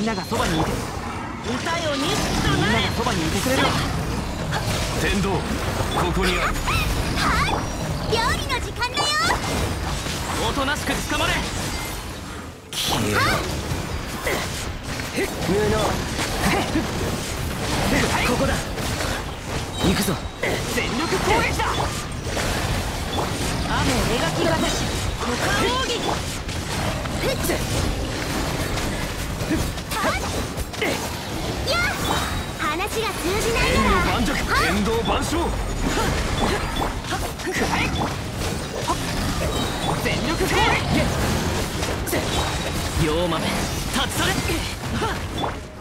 んながそばにいて、 歌よにっとみんななれ。 がそばにいてくれる。 天道、ここにある。 料理の時間だよ。 おとなしく捕まれ。 消えろ。 無能。ここだ。行くぞ。全力攻撃だ。 雨描きがたし股間奥義。 やっ話が通じない天なら盤石、天道万象。 全力攻撃。龍馬め立ち去れ。